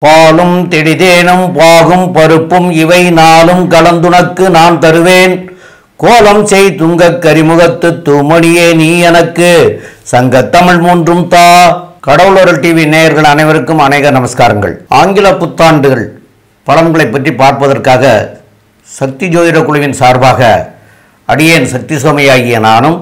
பாலும் தெடிதேனும் பாகும் பருப்பும் இவை நாளும் கலந்துனக்கு நான் தருவேன். கோலம் செய் துங்கக் கரிமுகத்து தூமணியே நீ எனக்கு சங்கத்தமிழ் மூன்றும் தா. கடவுளர் டிவி நேயர்கள் அனைவருக்கும் அநேக நமஸ்காரங்கள். ஆங்கில புத்தாண்டுகள் பலன்களை பற்றி பார்ப்பதற்காக சக்தி ஜோதிட குழுவின் சார்பாக அடியேன் சக்தி சோமையாகிய நானும்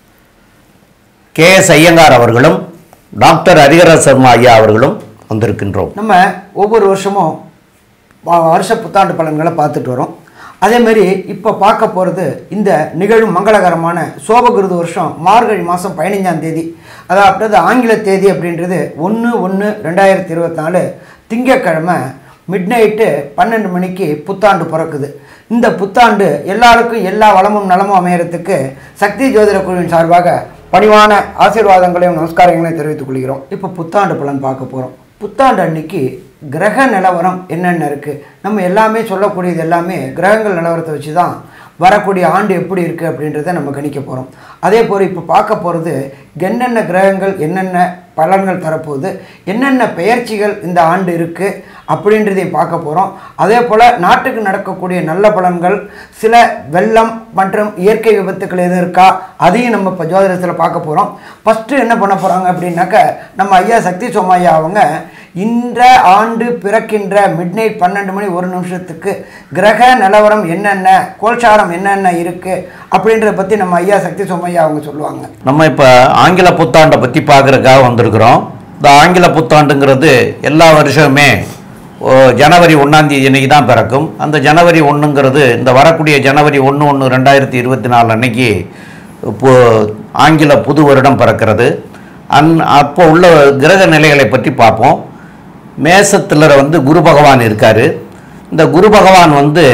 KS ஐயங்கார் அவர்களும் டாக்டர் ஹரிஹர சர்மா ஐயா அவர்களும் வந்திருக்கின்றோம். நம்ம ஒவ்வொரு வருஷமும் வருஷ புத்தாண்டு பலன்களை பார்த்துட்டு வரோம். அதேமாரி இப்போ பார்க்க போகிறது இந்த நிகழும் மங்களகரமான சோபகிருது வருஷம் மார்கழி மாதம் 15ஆம் தேதி, அதாவது ஆங்கில தேதி அப்படின்றது 1/1/2024 திங்கட்கிழமை மிட்நைட்டு 12 மணிக்கு புத்தாண்டு பிறக்குது. இந்த புத்தாண்டு எல்லாருக்கும் எல்லா வளமும் நலமும் அமையறதுக்கு சக்தி ஜோதிட குழுவின் சார்பாக பணிவான ஆசீர்வாதங்களையும் நமஸ்காரங்களையும் தெரிவித்துக் கொள்கிறோம். இப்போ புத்தாண்டு பலன் பார்க்க போகிறோம். புத்தாண்டு அன்னைக்கு கிரக நிலவரம் என்னென்ன இருக்குது, நம்ம எல்லாமே சொல்லக்கூடியது எல்லாமே கிரகங்கள் நிலவரத்தை வச்சு தான் வரக்கூடிய ஆண்டு எப்படி இருக்குது அப்படின்றத நம்ம கணிக்க போகிறோம். அதே போல் இப்போ பார்க்க போகிறது என்னென்ன கிரகங்கள் என்னென்ன பலன்கள் தரப்போகுது, என்னென்ன பெயர்ச்சிகள் இந்த ஆண்டு இருக்குது அப்படின்றதையும் பார்க்க போகிறோம். அதே போல் நாட்டுக்கு நடக்கக்கூடிய நல்ல பலன்கள், சில வெள்ளம் மற்றும் இயற்கை விபத்துக்கள் எதுவும் இருக்கா அதையும் நம்ம இப்போ ஜோதிடத்தில் பார்க்க போகிறோம். ஃபஸ்ட்டு என்ன பண்ண போகிறாங்க அப்படின்னாக்க, நம்ம ஐயா சக்தி சோமையா அவங்க இந்த ஆண்டு பிறக்கின்ற மிட்நைட் 12 மணி 1 நிமிஷத்துக்கு கிரக நிலவரம் என்னென்ன, கோல்சாரம் என்னென்ன இருக்குது அப்படின்றத பற்றி நம்ம ஐயா சக்தி சோமையா அவங்க சொல்லுவாங்க. நம்ம இப்போ ஆங்கில புத்தாண்டை பற்றி பார்க்குறதுக்காக வந்திருக்கிறோம். இந்த ஆங்கில புத்தாண்டுங்கிறது எல்லா வருஷமே ஜனவரி 1ஆம் தேதி அன்னைக்கு தான் பிறக்கும். அந்த ஜனவரி 1ங்கிறது இந்த வரக்கூடிய ஜனவரி 1/1/2024 அன்னைக்கு ஆங்கில புது வருடம் பிறக்கிறது. அப்போ உள்ள கிரக நிலைகளை பற்றி பார்ப்போம். மேசத்தில் குரு பகவான் இருக்கார். இந்த குரு பகவான்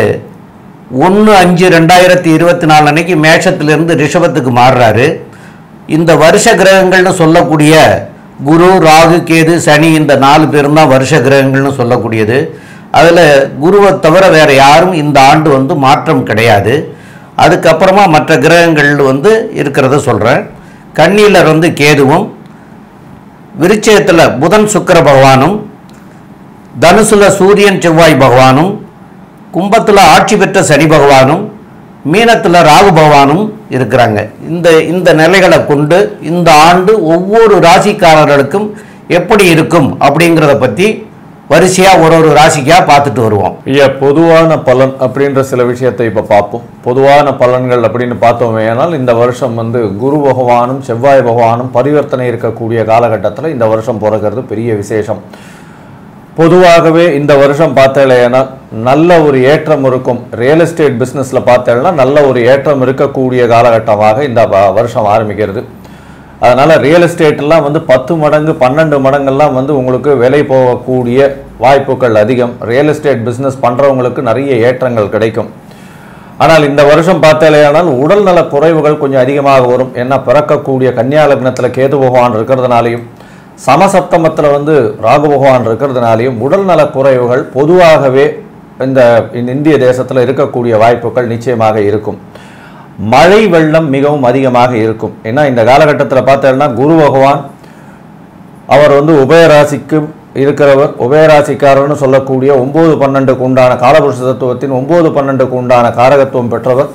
1/5/2024 அன்னைக்கு மேஷத்திலிருந்து ரிஷபத்துக்கு மாறுறாரு. இந்த வருஷ கிரகங்கள்னு சொல்லக்கூடிய குரு, ராகு, கேது, சனி இந்த 4 பேரும் தான் வருஷ கிரகங்கள்னு சொல்லக்கூடியது. அதில் குருவை தவிர வேறு யாரும் இந்த ஆண்டு மாற்றம் கிடையாது. அதுக்கப்புறமா மற்ற கிரகங்கள் இருக்கிறத சொல்கிறேன். கன்னியில் கேதுவும், விருச்சிகத்தில் புதன் சுக்கிர பகவானும், தனுசுல சூரியன் செவ்வாய் பகவானும், கும்பத்தில் ஆட்சி பெற்ற சனி பகவானும், மீனத்தில் ராகு பகவானும் இருக்கிறாங்க. இந்த நிலைகளை கொண்டு இந்த ஆண்டு ஒவ்வொரு ராசிக்காரர்களுக்கும் எப்படி இருக்கும் அப்படிங்கிறத பற்றி வரிசையாக ஒரு ராசிக்காக பார்த்துட்டு வருவோம். பொதுவான பலன் அப்படின்ற சில விஷயத்தை இப்போ பார்ப்போம். பொதுவான பலன்கள் அப்படின்னு பார்த்தோமே ஆனால், இந்த வருஷம் குரு பகவானும் செவ்வாய் பகவானும் பரிவர்த்தனை இருக்கக்கூடிய காலகட்டத்தில் இந்த வருஷம் பிறக்கிறது பெரிய விசேஷம். பொதுவாகவே இந்த வருஷம் பார்த்தேன்னா நல்ல ஒரு ஏற்றம் இருக்கும். ரியல் எஸ்டேட் பிஸ்னஸில் பார்த்தேன்னா நல்ல ஒரு ஏற்றம் இருக்கக்கூடிய காலகட்டமாக இந்த வருஷம் ஆரம்பிக்கிறது. அதனால் ரியல் எஸ்டேட்லாம் 10 மடங்கு 12 மடங்கெல்லாம் உங்களுக்கு விலை போகக்கூடிய வாய்ப்புகள் அதிகம். ரியல் எஸ்டேட் பிஸ்னஸ் பண்ணுறவங்களுக்கு நிறைய ஏற்றங்கள் கிடைக்கும். ஆனால் இந்த வருஷம் பார்த்தேனால் உடல் நல குறைவுகள் கொஞ்சம் அதிகமாக வரும். ஏன்னா பிறக்கக்கூடிய கன்னியா லக்னத்தில் கேது பகவான் இருக்கிறதுனாலையும் சமசப்தமத்தில் ராகு பகவான் இருக்கிறதுனாலையும் உடல் நல குறைவுகள் பொதுவாகவே இந்த இந்திய தேசத்தில் இருக்கக்கூடிய வாய்ப்புகள் நிச்சயமாக இருக்கும். மழை வெள்ளம் மிகவும் அதிகமாக இருக்கும். ஏன்னா இந்த காலகட்டத்தில் பார்த்தோம்னா குரு பகவான் அவர் உபயராசிக்கு இருக்கிறவர். உபயராசிக்காரர்னு சொல்லக்கூடிய 9-12க்கு உண்டான காலபுருஷ தத்துவத்தின் 9-12க்கு உண்டான காரகத்துவம் பெற்றவர்.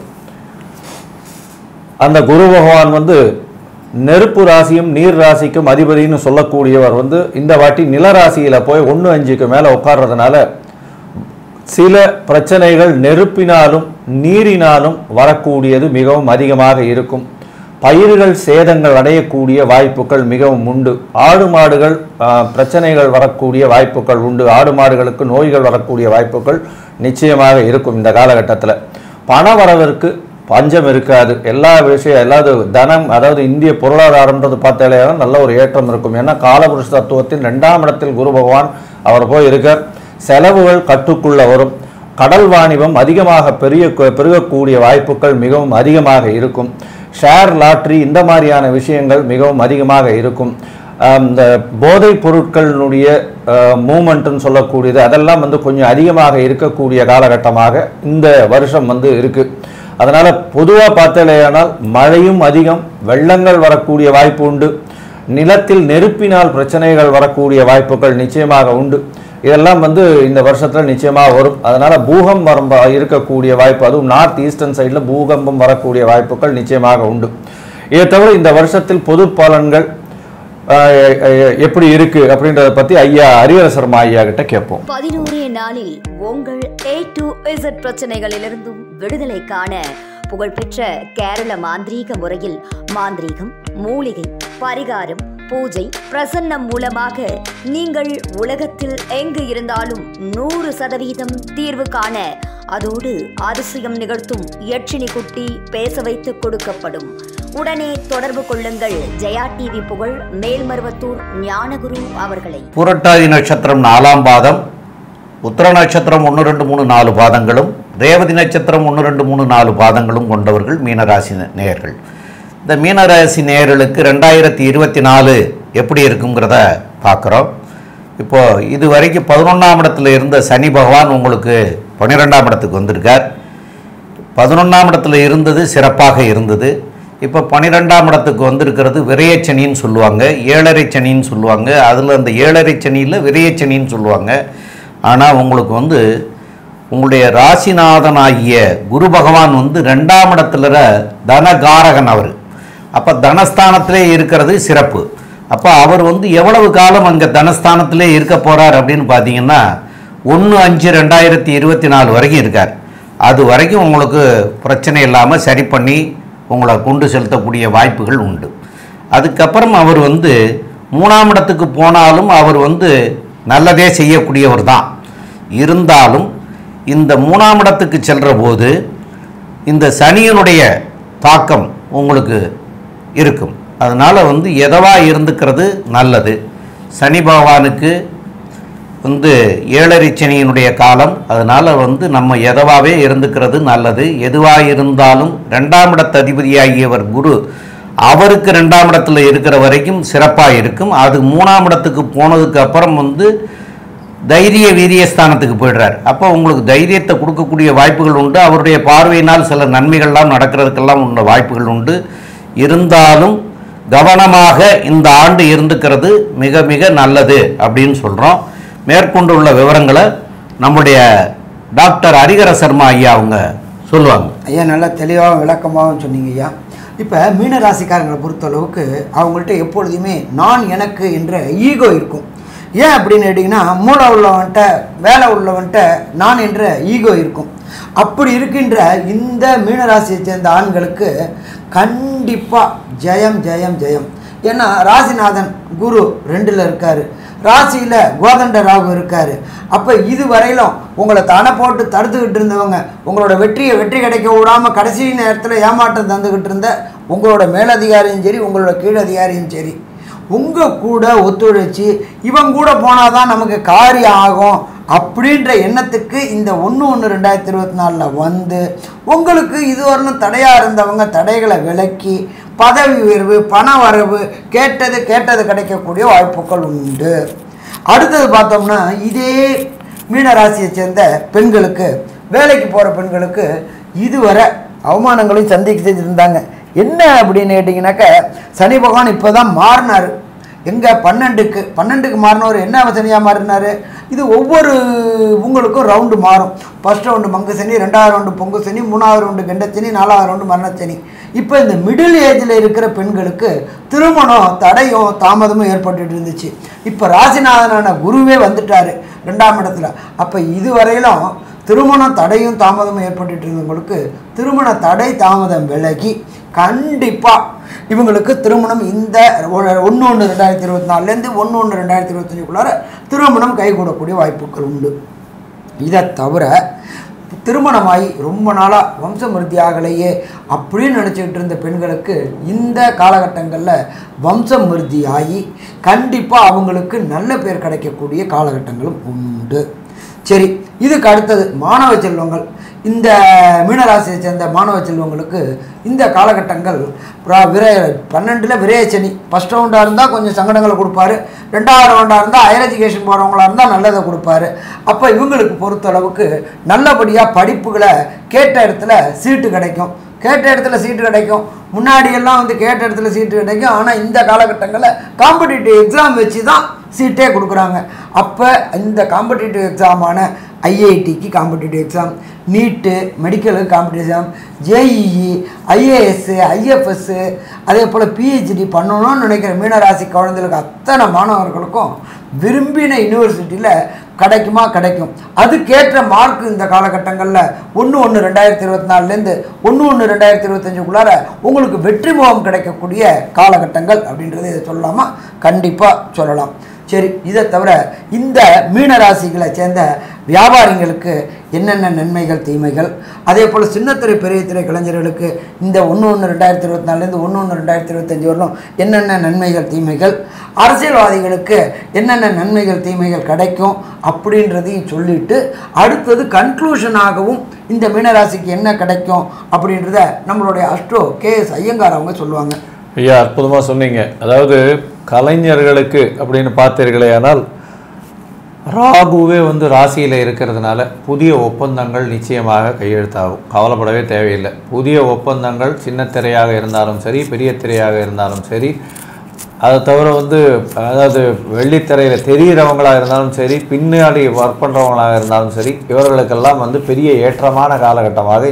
அந்த குரு பகவான் நெருப்பு ராசியும் நீர் ராசிக்கும் அதிபதினு சொல்லக்கூடியவர் இந்த வாட்டி நிலராசியில் போய் 1/5க்கு மேலே உட்கார்றதுனால சில பிரச்சனைகள் நெருப்பினாலும் நீரினாலும் வரக்கூடியது மிகவும் அதிகமாக இருக்கும். பயிர்கள் சேதங்கள் அடையக்கூடிய வாய்ப்புகள் மிகவும் உண்டு. ஆடு மாடுகள் பிரச்சனைகள் வரக்கூடிய வாய்ப்புகள் உண்டு. ஆடு மாடுகளுக்கு நோய்கள் வரக்கூடிய வாய்ப்புகள் நிச்சயமாக இருக்கும். இந்த காலகட்டத்தில் பண வரவிற்கு பஞ்சம் இருக்காது. எல்லா விஷயம் எல்லாது தனம், அதாவது இந்திய பொருளாதாரம்ன்றது பார்த்தாலே நல்ல ஒரு ஏற்றம் இருக்கும். ஏன்னா காலபுருஷ தத்துவத்தின் 2ஆம் இடத்தில் குரு பகவான் அவர் போய் இருக்கார். செலவுகள் கட்டுக்குள்ள வரும். கடல் வாணிபம் அதிகமாக பெருகக்கூடிய வாய்ப்புகள் மிகவும் அதிகமாக இருக்கும். ஷேர், லாட்ரி இந்த மாதிரியான விஷயங்கள் மிகவும் அதிகமாக இருக்கும். இந்த போதைப் பொருட்களினுடைய மூமெண்ட்டுன்னு சொல்லக்கூடியது அதெல்லாம் கொஞ்சம் அதிகமாக இருக்கக்கூடிய காலகட்டமாக இந்த வருஷம் இருக்குது. அதனால் பொதுவாக பார்த்தேனால் மழையும் அதிகம், வெள்ளங்கள் வரக்கூடிய வாய்ப்பு உண்டு. நிலத்தில் நெருப்பினால் பிரச்சனைகள் வரக்கூடிய வாய்ப்புகள் நிச்சயமாக உண்டு. இதெல்லாம் வந்து இந்த வருஷத்தில் நிச்சயமாக வரும். அதனால் பூகம்பம் இருக்கக்கூடிய வாய்ப்பு, அதுவும் நார்த் ஈஸ்டர்ன் சைடில் பூகம்பம் வரக்கூடிய வாய்ப்புகள் நிச்சயமாக உண்டு. இதை தவிர இந்த வருஷத்தில் பொது பலன்கள் எப்படி இருக்கு அப்படின்றத பற்றி ஐயா ஹரிஹர சர்மா ஐயா கிட்ட கேட்போம். 11 நாளில் உங்கள் A to Z பிரச்சனைகளிலிருந்தும் விடுதலை காண புகழ்பெற்ற கேரள மாந்திரீக முறையில் மாந்திரீகம், மூலிகை, பரிகாரம், பூஜை, பிரசன்னம் மூலமாக நீங்கள் உலகத்தில் எங்கு இருந்தாலும் 100% தீர்வு காண, அதோடு அதிசயம் நிகழ்த்தும் யட்சினி குட்டி பேச வைத்து கொடுக்கப்படும். உடனே தொடர்பு கொள்ளுங்கள் ஜெயா டிவி புகழ் மேல்மருவத்தூர் ஞானகுரு அவர்களை. புரட்டாதி நட்சத்திரம் 4ஆம் பாதம், உத்திர நட்சத்திரம் 1, 2, 3, 4 பாதங்களும், ரேவதி நட்சத்திரம் 1, 2, 3, 4 பாதங்களும் கொண்டவர்கள் மீனராசி நேயர்கள். இந்த மீனராசி நேயர்களுக்கு 2024 எப்படி இருக்குங்கிறத பார்க்குறோம். இப்போது இது வரைக்கும் 11ஆம் இடத்துல இருந்த சனி பகவான் உங்களுக்கு 12ஆம் இடத்துக்கு வந்திருக்கார். 11ஆம் இடத்துல இருந்தது சிறப்பாக இருந்தது. இப்போ 12ஆம் இடத்துக்கு வந்திருக்கிறது விரயச்சனின்னு சொல்லுவாங்க, 7.5 சனின்னு சொல்லுவாங்க. அதில் அந்த 7.5 சனியில் விரயச்சனின்னு சொல்லுவாங்க. ஆனால் உங்களுக்கு வந்து உங்களுடைய ராசிநாதனாகிய குரு பகவான் வந்து 2ஆம் இடத்துல தனகாரகன் அவர். அப்போ தனஸ்தானத்திலே இருக்கிறது சிறப்பு. அப்போ அவர் வந்து எவ்வளவு காலம் அங்கே தனஸ்தானத்திலே இருக்க போகிறார் அப்படின்னு பார்த்தீங்கன்னா 1/5/2024 வரைக்கும் இருக்கார். அது வரைக்கும் உங்களுக்கு பிரச்சனை இல்லாமல் சரி பண்ணி உங்களை கொண்டு செலுத்தக்கூடிய வாய்ப்புகள் உண்டு. அதுக்கப்புறம் அவர் வந்து 3ஆம் இடத்துக்கு போனாலும் அவர் வந்து நல்லதே செய்யக்கூடியவர் தான். இருந்தாலும் இந்த 3ஆம் இடத்துக்கு செல்கிற போது இந்த சனியினுடைய தாக்கம் உங்களுக்கு இருக்கும். அதனால் வந்து எதவாக இருந்துக்கிறது நல்லது. சனி பகவானுக்கு வந்து 7.5 சனியினுடைய காலம். அதனால் வந்து நம்ம எதவாகவே இருந்துக்கிறது நல்லது. எதுவாக இருந்தாலும் 2ஆம் இடத்து அதிபதியாகியவர் குரு, அவருக்கு 2ஆம் இடத்துல இருக்கிற வரைக்கும் சிறப்பாக இருக்கும். அது 3ஆம் இடத்துக்கு போனதுக்கு அப்புறம் வந்து தைரிய வீரியஸ்தானத்துக்கு போய்டுறார். அப்போ உங்களுக்கு தைரியத்தை கொடுக்கக்கூடிய வாய்ப்புகள் உண்டு. அவருடைய பார்வையினால் சில நன்மைகள்லாம் நடக்கிறதுக்கெல்லாம் உள்ள வாய்ப்புகள் உண்டு. இருந்தாலும் கவனமாக இந்த ஆண்டு இருந்துக்கிறது மிக மிக நல்லது அப்படின்னு சொல்கிறோம். மேற்கொண்டுள்ள விவரங்களை நம்முடைய டாக்டர் ஹரிஹர சர்மா ஐயா அவங்க சொல்லுவாங்க. ஐயா நல்லா தெளிவாகவும் விளக்கமாகவும் சொன்னீங்க ஐயா. இப்போ மீனராசிக்காரங்களை பொறுத்தளவுக்கு அவங்கள்ட்ட எப்பொழுதுமே நான் எனக்கு என்ற ஈகோ இருக்கும். ஏன் அப்படின்னு கேட்டிங்கன்னா மூளை உள்ளவன்ட்ட வேலை உள்ளவன்ட்ட நான் என்ற ஈகோ இருக்கும். அப்படி இருக்கின்ற இந்த மீனராசியை சேர்ந்த ஆண்களுக்கு கண்டிப்பாக ஜெயம் ஜெயம் ஜெயம். ஏன்னா ராசிநாதன் குரு 2ல் இருக்கார், ராசியில் கோதண்ட ராகு இருக்கார். அப்போ இது வரையிலும் உங்களை தடை போட்டு தடுத்துக்கிட்டு இருந்தவங்க, உங்களோட வெற்றி கிடைக்க விடாமல் கடைசி நேரத்தில் ஏமாற்றம் தந்துக்கிட்டு இருந்த உங்களோட மேலதிகாரியும் சரி உங்களோட கீழதிகாரியும் சரி உங்கள் கூட ஒத்துழைச்சி இவங்க கூட போனால் தான் நமக்கு காரியம் ஆகும் அப்படின்ற எண்ணத்துக்கு இந்த 1/1/2024 வந்து உங்களுக்கு இதுவரையிலும் தடையாக இருந்தவங்க தடைகளை விலக்கி பதவி உயர்வு, பண வரவு, கேட்டது கிடைக்கக்கூடிய வாய்ப்புகள் உண்டு. அடுத்தது பார்த்தோம்னா இதே மீனராசியை சேர்ந்த பெண்களுக்கு, வேலைக்கு போகிற பெண்களுக்கு இதுவரை அவமானங்களையும் சந்திக்க செஞ்சுருந்தாங்க. என்ன அப்படின்னு கேட்டிங்கனாக்க சனி பகவான் இப்போ தான் மாறினார். எங்கே 12க்கு மாறினவர் என்ன சனியாக மாறினார். இது ஒவ்வொரு உங்களுக்கும் ரவுண்டு மாறும். ஃபர்ஸ்ட் ரவுண்டு மங்கு சனி, 2ஆவது ரவுண்டு பொங்கு சனி, 3ஆவது ரவுண்டு கெண்டச்சனி, 4ஆவது ரவுண்டு மரணச்சனி. இப்போ இந்த மிடில் ஏஜில் இருக்கிற பெண்களுக்கு திருமணம் தடையும் தாமதமும் ஏற்பட்டு இருந்துச்சு. இப்போ ராசிநாதனான குருவே வந்துட்டார் 2ஆம் இடத்துல. அப்போ இதுவரையிலும் திருமணம் தடையும் தாமதமும் ஏற்பட்டு இருந்தவங்களுக்கு திருமண தடை தாமதம் விலகி கண்டிப்பாக இவங்களுக்கு திருமணம் இந்த 1/1/2024 1/1/2025 திருமணம் கைகூடக்கூடிய வாய்ப்புகள் உண்டு. இதை தவிர திருமணமாகி ரொம்ப நாளாக வம்சமிருத்தி ஆகலையே அப்படின்னு நினச்சிக்கிட்டு இருந்த பெண்களுக்கு இந்த காலகட்டங்களில் வம்சமிருத்தி ஆகி கண்டிப்பாக அவங்களுக்கு நல்ல பேர் கிடைக்கக்கூடிய காலகட்டங்களும் உண்டு. சரி, இதுக்கு அடுத்தது மாணவ செல்வங்கள். இந்த மீனராசியை சேர்ந்த மாணவ செல்வங்களுக்கு இந்த காலகட்டங்கள் 12ல் விரயச்சனி. ஃபஸ்ட் ரவுண்டாக இருந்தால் கொஞ்சம் சங்கடங்களை கொடுப்பாரு, 2ஆவது ரவுண்டாக இருந்தால் ஹையர் எஜுகேஷன் போகிறவங்களா இருந்தால் நல்லதை கொடுப்பாரு. அப்போ இவங்களுக்கு பொறுத்தளவுக்கு நல்லபடியாக படிப்புகளை கேட்ட இடத்துல சீட்டு கிடைக்கும். முன்னாடியெல்லாம் வந்து கேட்ட இடத்துல சீட்டு கிடைக்கும். ஆனால் இந்த காலகட்டங்களில் காம்படிட்டிவ் எக்ஸாம் வச்சு தான் சீட்டே கொடுக்குறாங்க. அப்போ இந்த காம்படிட்டிவ் எக்ஸாமான ஐஐடிக்கு காம்படிட்டிவ் எக்ஸாம், நீட்டு, மெடிக்கலுக்கு competitive exam, JEE, IAS, IFS, அதே போல் பிஹெச்டி பண்ணணும்னு நினைக்கிற மீனராசி குழந்தைகளுக்கு அத்தனை மாணவர்களுக்கும் விரும்பின யூனிவர்சிட்டியில் கிடைக்கும். அதுக்கேற்ற மார்க் இந்த காலகட்டங்களில் 1/1/2024 1/1/2025 உங்களுக்கு வெற்றி முகம் கிடைக்கக்கூடிய காலகட்டங்கள் அப்படின்றது இதை சொல்லலாமா? கண்டிப்பாக சொல்லலாம். சரி, இதை தவிர இந்த மீனராசிகளை சேர்ந்த வியாபாரிகளுக்கு என்னென்ன நன்மைகள் தீமைகள், அதே போல் சின்னத்திரை பெரிய திரை கலைஞர்களுக்கு இந்த 1/1/2024 1/1/2025 வரலும் என்னென்ன நன்மைகள் தீமைகள், அரசியல்வாதிகளுக்கு என்னென்ன நன்மைகள் தீமைகள் கிடைக்கும் அப்படின்றதையும் சொல்லிட்டு அடுத்தது கன்க்ளூஷனாகவும் இந்த மீனராசிக்கு என்ன கிடைக்கும் அப்படின்றத நம்மளுடைய அஸ்ட்ரோ KS ஐயங்கார் அவங்க சொல்லுவாங்க. ஐயா, அற்புதமாக சொன்னீங்க. அதாவது கலைஞர்களுக்கு அப்படின்னு பார்த்தீர்களே, ஆனால் ராகுவே ராசியில் இருக்கிறதுனால புதிய ஒப்பந்தங்கள் நிச்சயமாக கையெழுத்தாகும். கவலைப்படவே தேவையில்லை. புதிய ஒப்பந்தங்கள் சின்ன திரையாக இருந்தாலும் சரி, பெரிய திரையாக இருந்தாலும் சரி, அதை தவிர அதாவது வெள்ளித்திரையில் தெரிகிறவங்களாக இருந்தாலும் சரி, பின்னாடி ஒர்க் பண்ணுறவங்களாக இருந்தாலும் சரி, இவர்களுக்கெல்லாம் பெரிய ஏற்றமான காலகட்டமாக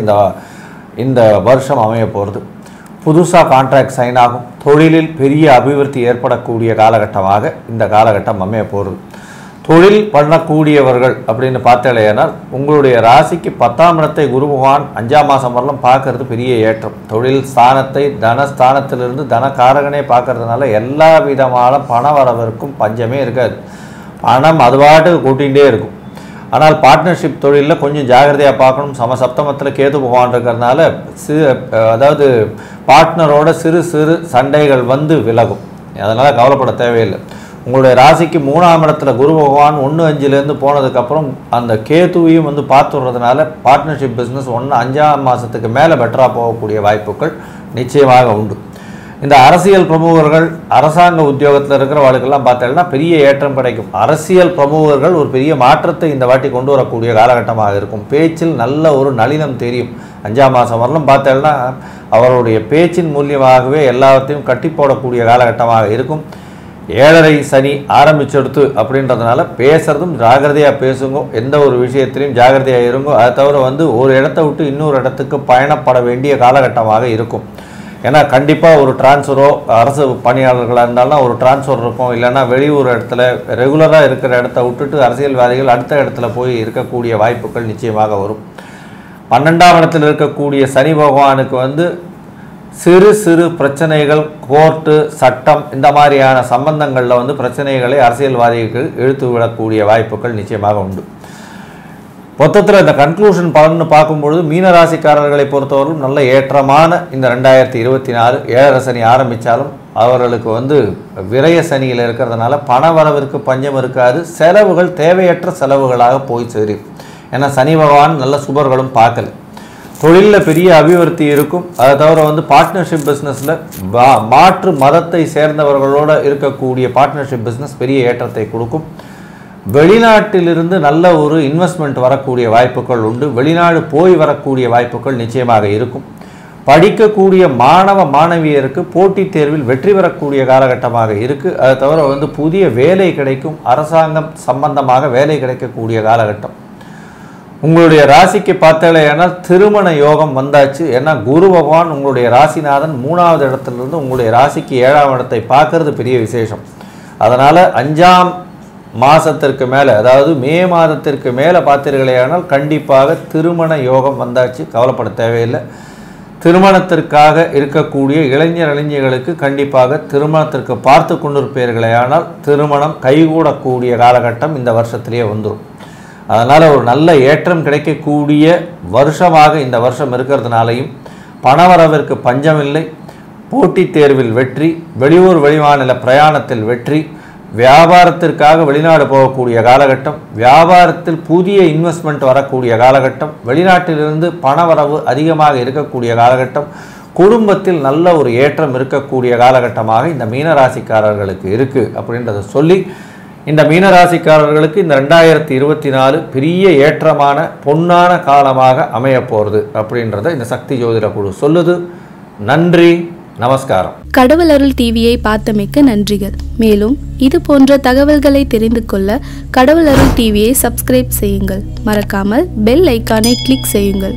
இந்த வருஷம் அமைய போகிறது. புதுசாக கான்ட்ராக்ட் சைன் ஆகும். தொழிலில் பெரிய அபிவிருத்தி ஏற்படக்கூடிய காலகட்டமாக இந்த காலகட்டம் அமைய போகிறது. தொழில் பண்ணக்கூடியவர்கள் அப்படின்னு பார்த்தாலேனால் உங்களுடைய ராசிக்கு 10ஆம் இடத்தை குரு பகவான் 5ஆம் மாதம் வரலாம் பார்க்கறது பெரிய ஏற்றம். தொழில் ஸ்தானத்தை தனஸ்தானத்திலிருந்து தனக்காரகனே பார்க்கறதுனால எல்லா விதமான பண வரவிற்கும் பஞ்சமே இருக்காது. பணம் அதுபாட்டுக்கு கூட்டிகிட்டே இருக்கும். ஆனால் பார்ட்னர்ஷிப் தொழிலில் கொஞ்சம் ஜாகிரதையாக பார்க்கணும். சமசப்தமத்தில் கேது பகவான் இருக்கிறதுனால அதாவது பார்ட்னரோட சிறு சிறு சண்டைகள் விலகும். அதனால் கவலைப்பட தேவையில்லை. உங்களுடைய ராசிக்கு 3ஆம் இடத்துல குரு பகவான் 1/5 போனதுக்கப்புறம் அந்த கேதுவையும் பார்த்துடுறதுனால பார்ட்னர்ஷிப் பிஸ்னஸ் 5ஆம் மாதத்துக்கு மேலே பெட்டராக போகக்கூடிய வாய்ப்புகள் நிச்சயமாக உண்டு. இந்த அரசியல் பிரமுகர்கள், அரசாங்க உத்தியோகத்தில் இருக்கிறவர்களுக்கெல்லாம் பார்த்தீங்கன்னா பெரிய ஏற்றம் கிடைக்கும். அரசியல் பிரமுகர்கள் ஒரு பெரிய மாற்றத்தை இந்த வாட்டி கொண்டு வரக்கூடிய காலகட்டமாக இருக்கும். பேச்சில் நல்ல ஒரு நளினம் தெரியும். 5ஆம் மாதம் வரலும் பார்த்தீங்கன்னா அவருடைய பேச்சின் மூலியமாகவே எல்லாத்தையும் கட்டி போடக்கூடிய காலகட்டமாக இருக்கும். 7.5 சனி ஆரம்பிச்செடுத்து அப்படின்றதுனால பேசுகிறதும் ஜாகிரதையாக பேசுங்க. எந்த ஒரு விஷயத்திலையும் ஜாகிரதையாக இருங்கோ. அதை தவிர ஒரு இடத்தை விட்டு இன்னொரு இடத்துக்கு பயணப்பட வேண்டிய காலகட்டமாக இருக்கும். ஏன்னா கண்டிப்பாக ஒரு டிரான்ஸ்ஃபரோ, அரசு பணியாளர்களாக இருந்தாலும் ஒரு டிரான்ஸ்ஃபர் இருக்கும். இல்லைன்னா வெளியூர் இடத்துல ரெகுலராக இருக்கிற இடத்த விட்டுட்டு அரசியல்வாதிகள் அடுத்த இடத்துல போய் இருக்கக்கூடிய வாய்ப்புகள் நிச்சயமாக வரும். 12ஆம் இடத்தில் இருக்கக்கூடிய சனி பகவானுக்கு சிறு சிறு பிரச்சனைகள், கோர்ட்டு, சட்டம் இந்த மாதிரியான சம்பந்தங்களில் பிரச்சனைகளை அரசியல்வாதிகளுக்கு இழுத்து விடக்கூடிய வாய்ப்புகள் நிச்சயமாக உண்டு. மொத்தத்தில் இந்த கன்க்ளூஷன் பலன்னு பார்க்கும்பொழுது மீனராசிக்காரர்களை பொறுத்தவரைக்கும் நல்ல ஏற்றமான இந்த 2024 7.5 சனி ஆரம்பித்தாலும் அவர்களுக்கு விரய சனியில் இருக்கிறதுனால பண வரவிற்கு பஞ்சம் இருக்காது. செலவுகள் தேவையற்ற செலவுகளாக போய் சேரும். ஏன்னா சனி பகவான் நல்ல சுபர்களும் பார்க்கல. தொழிலில் பெரிய அபிவிருத்தி இருக்கும். அதை தவிர பார்ட்னர்ஷிப் பிஸ்னஸில் மாற்று மதத்தை சேர்ந்தவர்களோடு இருக்கக்கூடிய பார்ட்னர்ஷிப் பிஸ்னஸ் பெரிய ஏற்றத்தை கொடுக்கும். வெளிநாட்டிலிருந்து நல்ல ஒரு இன்வெஸ்ட்மெண்ட் வரக்கூடிய வாய்ப்புகள் உண்டு. வெளிநாடு போய் வரக்கூடிய வாய்ப்புகள் நிச்சயமாக இருக்கும். படிக்கக்கூடிய மாணவ மாணவியருக்கு போட்டித் தேர்வில் வெற்றி பெறக்கூடிய காலகட்டமாக இருக்குது. அதை தவிர புதிய வேலை கிடைக்கும். அரசாங்கம் சம்பந்தமாக வேலை கிடைக்கக்கூடிய காலகட்டம். உங்களுடைய ராசிக்கு பார்த்தாலேனால் திருமண யோகம் வந்தாச்சு. ஏன்னா குரு பகவான் உங்களுடைய ராசிநாதன் 3ஆவது இடத்துலேருந்து உங்களுடைய ராசிக்கு 7ஆம் இடத்தை பார்க்கறது பெரிய விசேஷம். அதனால் 5ஆம் மாதத்திற்கு மேலே, அதாவது மே மாதத்திற்கு மேலே பார்த்தீர்களேயானால் கண்டிப்பாக திருமண யோகம் வந்தாச்சு. கவலைப்பட தேவையில்லை. திருமணத்திற்காக இருக்கக்கூடிய இளைஞர்களுக்கு கண்டிப்பாக திருமணத்திற்கு பார்த்து கொண்டிருப்பீர்களேயானால் திருமணம் கைகூடக்கூடிய காலகட்டம் இந்த வருஷத்திலேயே வந்துடும். அதனால் ஒரு நல்ல ஏற்றம் கிடைக்கக்கூடிய வருஷமாக இந்த வருஷம் இருக்கிறதுனாலையும் பணவரவிற்கு பஞ்சமில்லை. போட்டித் தேர்வில் வெற்றி, வெளியூர் வெளிமாநில பிரயாணத்தில் வெற்றி, வியாபாரத்திற்காக வெளிநாடு போகக்கூடிய காலகட்டம், வியாபாரத்தில் புதிய இன்வெஸ்ட்மெண்ட் வரக்கூடிய காலகட்டம், வெளிநாட்டிலிருந்து பணவரவு அதிகமாக இருக்கக்கூடிய காலகட்டம், குடும்பத்தில் நல்ல ஒரு ஏற்றம் இருக்கக்கூடிய காலகட்டமாக இந்த மீனராசிக்காரர்களுக்கு இருக்குது அப்படின்றத சொல்லி இந்த மீனராசிக்காரர்களுக்கு இந்த 2024 பெரிய ஏற்றமான பொன்னான காலமாக அமைய போகிறது அப்படின்றத இந்த சக்தி ஜோதிட குழு சொல்லுது. நன்றி, நமஸ்காரம். கடவுள் அருள் டிவியை பார்த்தமைக்க நன்றிகள். மேலும் இது போன்ற தகவல்களை தெரிந்து கொள்ள கடவுள் அருள் டிவியை சப்ஸ்கிரைப் செய்யுங்கள். மறக்காமல் பெல் ஐக்கானை கிளிக் செய்யுங்கள்.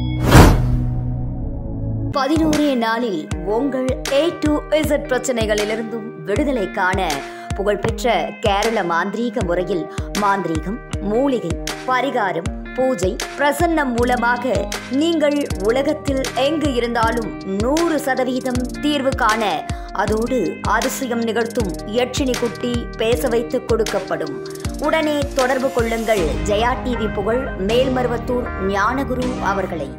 11 நாளில் உங்கள் A to Z பிரச்சனைகளிலிருந்தும் விடுதலை காண புகழ்பெற்ற கேரள மாந்திரீக முறையில் மாந்திரீகம், மூலிகை, பரிகாரம், பூஜை, பிரசன்னம் மூலமாக நீங்கள் உலகத்தில் எங்கு இருந்தாலும் 100% தீர்வு காண, அதோடு அதிசயம் நிகழ்த்தும் யட்சினி குட்டி பேச வைத்து கொடுக்கப்படும். உடனே தொடர்பு கொள்ளுங்கள் ஜெயா டிவி புகழ் மேல்மருவத்தூர் ஞானகுரு அவர்களை.